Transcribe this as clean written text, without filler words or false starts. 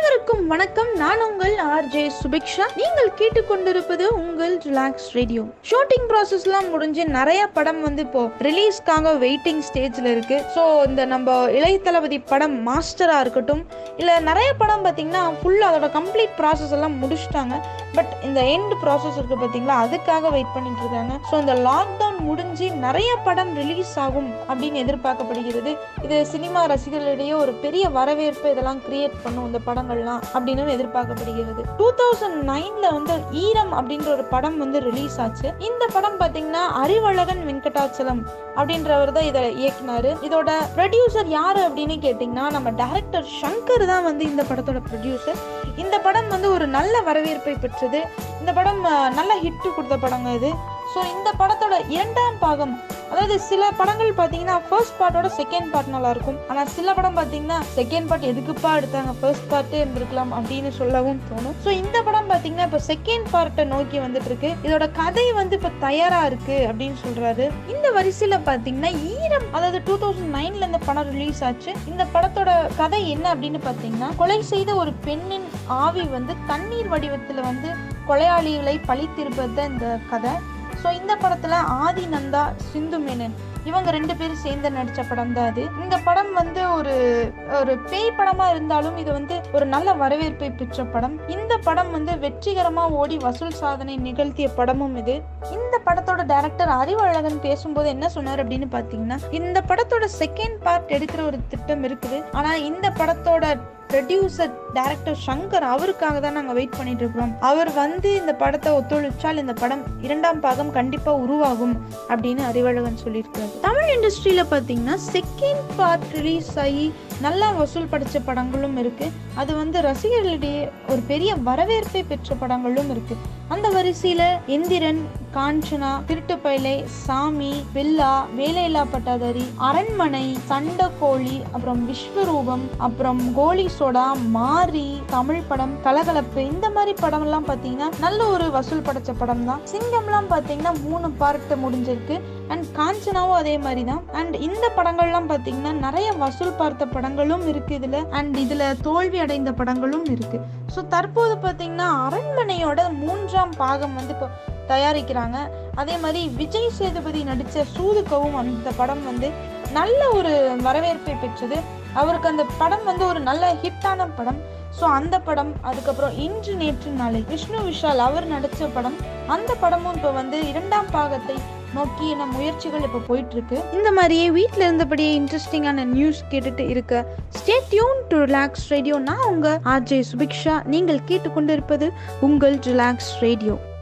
அனைவருக்கும் வணக்கம். நான் உங்கள் ஆர்ஜே சுபிக்ஷா. நீங்கள் கேட்டுக்கொண்டிருப்பது உங்கள் ரிலாக்ஸ் ரேடியோ. ஷூட்டிங் ப்ராசஸ்லாம் முடிஞ்சு நிறைய படம் இப்போ ரிலீஸ்க்காக வெயிட்டிங் ஸ்டேஜில் இருக்கு. ஸோ இந்த நம்ம இளைய தளபதி படம் மாஸ்டரா இருக்கட்டும், இல்லை நிறைய படம் பார்த்தீங்கன்னா ஃபுல்லாக அதோட கம்ப்ளீட் ப்ராசஸ் எல்லாம் முடிச்சுட்டாங்க. பட் இந்த எண்ட் ப்ராசஸ் இருக்கு பார்த்தீங்களா, அதுக்காக வெயிட் பண்ணிட்டு இருக்காங்க. ஸோ இந்த லாக்டவுன் முடிஞ்சு நிறைய படம் ரிலீஸ் ஆகும் அப்படின்னு எதிர்பார்க்கப்படுகிறது. இது சினிமா ரசிகர்களிடையே ஒரு பெரிய வரவேற்பு இதெல்லாம் கிரியேட் பண்ணும் இந்த படங்கள்லாம் அப்படின்னு எதிர்பார்க்கப்படுகிறது. 2009ல ஈரம் அப்படின்ற ஒரு படம் ரிலீஸ் ஆச்சு. இந்த படம் பாத்தீங்கன்னா அறிவழகன் வெங்கடாச்சலம் அப்படின்றவர் தான் இதை இயக்குனாரு. இதோட ப்ரொடியூசர் யாரு அப்படின்னு கேட்டீங்கன்னா நம்ம டைரக்டர் சங்கர் தான் இந்த படத்தோட ப்ரொடியூசர். இந்த படம் ஒரு நல்ல வரவேற்பை பெற்றது. இந்த படம் நல்ல ஹிட் கொடுத்த படங்க இது. ஸோ இந்த படத்தோட இரண்டாம் பாகம், அதாவது சில படங்கள் பார்த்தீங்கன்னா ஃபர்ஸ்ட் பார்ட்டோட செகண்ட் பார்ட் நல்லா இருக்கும். ஆனால் சில படம் பார்த்தீங்கன்னா செகண்ட் பார்ட் எதுக்குப்பா எடுத்தாங்க, ஃபர்ஸ்ட் பார்ட்டே இருந்திருக்கலாம் அப்படின்னு சொல்லவும் தோணும். ஸோ இந்த படம் பார்த்தீங்கன்னா இப்போ செகண்ட் பார்ட்டை நோக்கி வந்துட்டு இருக்கு. இதோட கதை இப்போ தயாரா இருக்கு அப்படின்னு சொல்றாரு. இந்த வரிசையில பார்த்தீங்கன்னா ஈரம், அதாவது 2009ல இந்த படம் ரிலீஸ் ஆச்சு. இந்த படத்தோட கதை என்ன அப்படின்னு பார்த்தீங்கன்னா, கொலை செய்த ஒரு பெண்ணின் ஆவி தண்ணீர் வடிவத்தில் கொலையாளிகளை பழித்திருப்பது தான் இந்த கதை. ஸோ இந்த படத்துல ஆதி நந்தா, சிந்து மேனன் இவங்க 2 பேரும் சேர்ந்து நடிச்ச படம் தான் அது. இந்த படம் ஒரு பேய் படமா இருந்தாலும் இது ஒரு நல்ல வரவேற்பை பெற்ற படம். இந்த படம் வெற்றிகரமா ஓடி வசூல் சாதனை நிகழ்த்திய படமும் இது. இந்த படத்தோட டைரக்டர் அறிவழகன் பேசும்போது என்ன சொன்னார் அப்படின்னு பாத்தீங்கன்னா, இந்த படத்தோட செகண்ட் பார்ட் எடுக்கிற ஒரு திட்டம் இருக்குது. ஆனா இந்த படத்தோட ப்ரொடியூசர் டைரக்டர் சங்கர் அவருக்காக தான் நாங்கள் வெயிட் பண்ணிட்டு இருக்கிறோம். அவர் இந்த படத்தை ஒத்துழைச்சால் இந்த படம் இரண்டாம் பாகம் கண்டிப்பா உருவாகும் அப்படின்னு அறிவழகன் சொல்லியிருக்காரு. தமிழ் இண்டஸ்ட்ரியில பாத்தீங்கன்னா செகண்ட் பார்ட் ரிலீஸ் ஆகி நல்லா வசூல் படிச்ச படங்களும் இருக்கு. அது ரசிகர்களிடையே ஒரு பெரிய வரவேற்பை பெற்ற படங்களும் இருக்கு. அந்த வரிசையில எந்திரன், காஞ்சனா, திருட்டுப்பயலை, சாமி, பில்லா, வேலையில்லா பட்டாதாரி, அரண்மனை, சண்டக்கோழி, அப்புறம் விஸ்வரூபம், அப்புறம் கோலி சோடா, மாரி, தமிழ் படம், கலகலப்பு, இந்த மாதிரி படம் எல்லாம் பாத்தீங்கன்னா நல்ல ஒரு வசூல் படைச்ச படம் தான். சிங்கம்லாம் பாத்தீங்கன்னா 3 பார்ட் முடிஞ்சிருக்கு. அண்ட் காஞ்சனாவும் அதே மாதிரி தான். அண்ட் இந்த படங்கள்லாம் பாத்தீங்கன்னா நிறைய வசூல் பார்த்த படங்களும் இருக்கு இதுல. அண்ட் இதுல தோல்வி அடைந்த படங்களும் இருக்கு. ஸோ தற்போது பாத்தீங்கன்னா அரண்மனையோட 3ஆம் பாகம் இப்போ தயாரிக்கிறாங்க. அதே மாதிரி விஜய் சேதுபதி நடிச்ச சூதுக்கவும் அந்த படம் நல்ல ஒரு வரவேற்பை பெற்றது. அவருக்கு அந்த படம் ஒரு நல்ல ஹிட்டான படம். ஸோ அந்த படம், அதுக்கப்புறம் இன்று நேற்று நாளை விஷ்ணு விஷால் அவர் நடிச்ச படம், அந்த படமும் இப்போ 2ஆம் பாகத்தை நோக்கி முயற்சிகள் இப்போ போயிட்டு இருக்கு. இந்த மாதிரியே வீட்டில் இருந்தபடியே இன்ட்ரெஸ்டிங்கான நியூஸ் கேட்டுட்டு இருக்க stay tune to Relax radio. நான் உங்க ஆர்ஜே சுபிக்ஷா. நீங்கள் கேட்டுக்கொண்டிருப்பது உங்கள் ரிலாக்ஸ் ரேடியோ.